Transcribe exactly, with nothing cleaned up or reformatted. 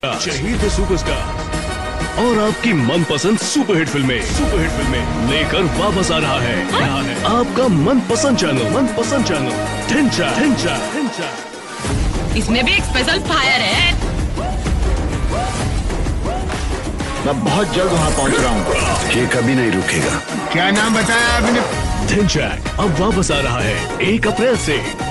शहीद सुपरस्टार और आपकी मनपसंद सुपरहिट फिल्में सुपरहिट फिल्में लेकर वापस आ रहा है, रहा है आपका मनपसंद चैनल मनपसंद चैनल ढिंचा ढिंचा ढिंचा। इसमें भी एक स्पेशल फायर है। मैं बहुत जल्द वहाँ पहुँच रहा हूँ। ये कभी नहीं रुकेगा। क्या नाम बताया आपने? ढिंचैक अब वापस आ रहा है एक अप्रैल से।